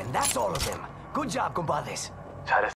And that's all of them. Good job, compadres. 잘했어.